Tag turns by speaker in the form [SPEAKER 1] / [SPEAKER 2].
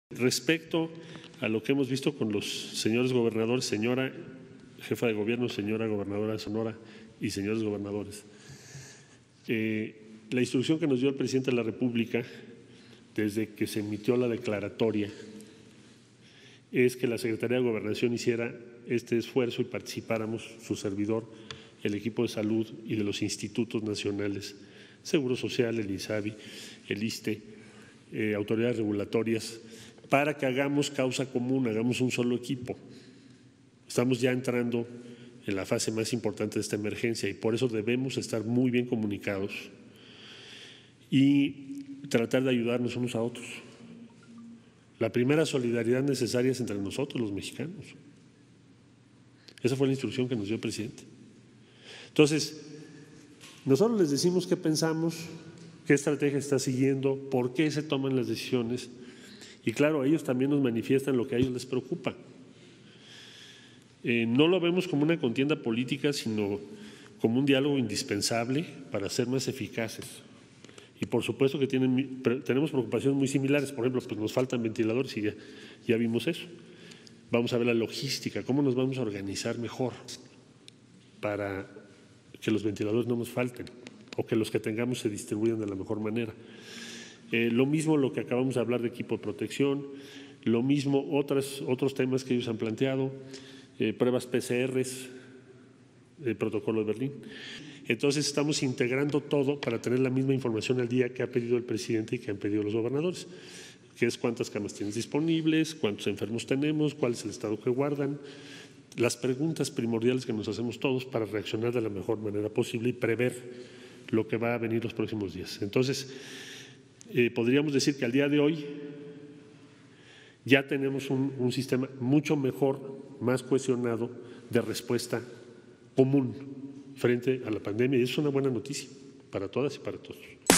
[SPEAKER 1] Respecto a lo que hemos visto con los señores gobernadores, señora jefa de gobierno, señora gobernadora de Sonora y señores gobernadores, la instrucción que nos dio el presidente de la República desde que se emitió la declaratoria es que la Secretaría de Gobernación hiciera este esfuerzo y participáramos, su servidor, el equipo de salud y de los institutos nacionales, Seguro Social, el INSABI, el ISSSTE, autoridades regulatorias, para que hagamos causa común, hagamos un solo equipo. Estamos ya entrando en la fase más importante de esta emergencia y por eso debemos estar muy bien comunicados y tratar de ayudarnos unos a otros. La primera solidaridad necesaria es entre nosotros, los mexicanos. Esa fue la instrucción que nos dio el presidente. Entonces, nosotros les decimos qué pensamos, qué estrategia está siguiendo, por qué se toman las decisiones y claro, ellos también nos manifiestan lo que a ellos les preocupa. No lo vemos como una contienda política, sino como un diálogo indispensable para ser más eficaces. Y por supuesto que tenemos preocupaciones muy similares. Por ejemplo, pues nos faltan ventiladores y ya vimos eso. Vamos a ver la logística, cómo nos vamos a organizar mejor para que los ventiladores no nos falten o que los que tengamos se distribuyan de la mejor manera. Lo mismo lo que acabamos de hablar de equipo de protección, lo mismo otros temas que ellos han planteado, pruebas PCRs, el protocolo de Berlín. Entonces estamos integrando todo para tener la misma información al día que ha pedido el presidente y que han pedido los gobernadores, que es cuántas camas tienes disponibles, cuántos enfermos tenemos, cuál es el estado que guardan, las preguntas primordiales que nos hacemos todos para reaccionar de la mejor manera posible y prever lo que va a venir los próximos días. Entonces, podríamos decir que al día de hoy ya tenemos un sistema mucho mejor, más cohesionado de respuesta común frente a la pandemia y eso es una buena noticia para todas y para todos.